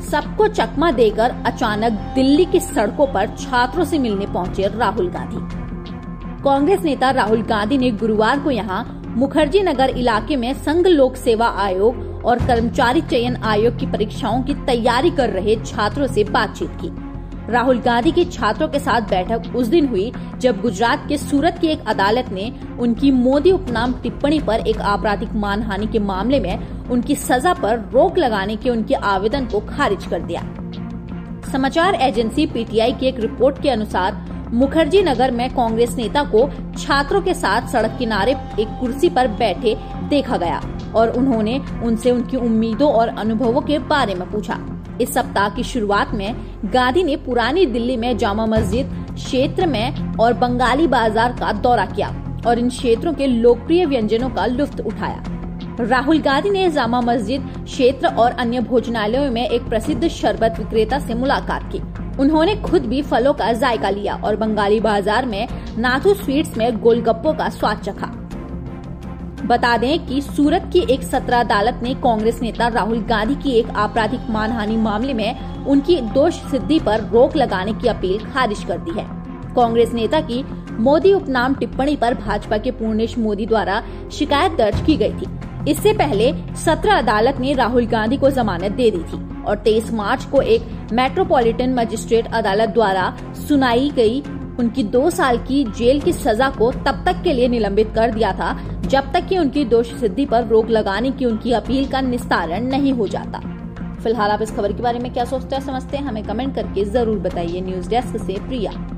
सबको चकमा देकर अचानक दिल्ली की सड़कों पर छात्रों से मिलने पहुंचे राहुल गांधी। कांग्रेस नेता राहुल गांधी ने गुरुवार को यहां मुखर्जी नगर इलाके में संघ लोक सेवा आयोग और कर्मचारी चयन आयोग की परीक्षाओं की तैयारी कर रहे छात्रों से बातचीत की। राहुल गांधी की छात्रों के साथ बैठक उस दिन हुई जब गुजरात के सूरत की एक अदालत ने उनकी मोदी उपनाम टिप्पणी पर एक आपराधिक मानहानि के मामले में उनकी सजा पर रोक लगाने के उनके आवेदन को खारिज कर दिया। समाचार एजेंसी पीटीआई की एक रिपोर्ट के अनुसार मुखर्जी नगर में कांग्रेस नेता को छात्रों के साथ सड़क किनारे एक कुर्सी पर बैठे देखा गया और उन्होंने उनसे उनकी उम्मीदों और अनुभवों के बारे में पूछा। इस सप्ताह की शुरुआत में गांधी ने पुरानी दिल्ली में जामा मस्जिद क्षेत्र में और बंगाली बाजार का दौरा किया और इन क्षेत्रों के लोकप्रिय व्यंजनों का लुत्फ उठाया। राहुल गांधी ने जामा मस्जिद क्षेत्र और अन्य भोजनालयों में एक प्रसिद्ध शरबत विक्रेता से मुलाकात की। उन्होंने खुद भी फलों का जायका लिया और बंगाली बाजार में नाथू स्वीट्स में गोलगप्पों का स्वाद चखा। बता दें कि सूरत की एक सत्र अदालत ने कांग्रेस नेता राहुल गांधी की एक आपराधिक मानहानि मामले में उनकी दोष सिद्धि पर रोक लगाने की अपील खारिज कर दी है। कांग्रेस नेता की मोदी उपनाम टिप्पणी पर भाजपा के पूर्णेश मोदी द्वारा शिकायत दर्ज की गई थी। इससे पहले सत्र अदालत ने राहुल गांधी को जमानत दे दी थी और 23 मार्च को एक मेट्रोपॉलिटन मजिस्ट्रेट अदालत द्वारा सुनाई गई उनकी 2 साल की जेल की सजा को तब तक के लिए निलंबित कर दिया था जब तक कि उनकी दोष सिद्धि पर रोक लगाने की उनकी अपील का निस्तारण नहीं हो जाता। फिलहाल आप इस खबर के बारे में क्या सोचते हैं समझते हैं, हमें कमेंट करके जरूर बताइए। न्यूज डेस्क से प्रिया।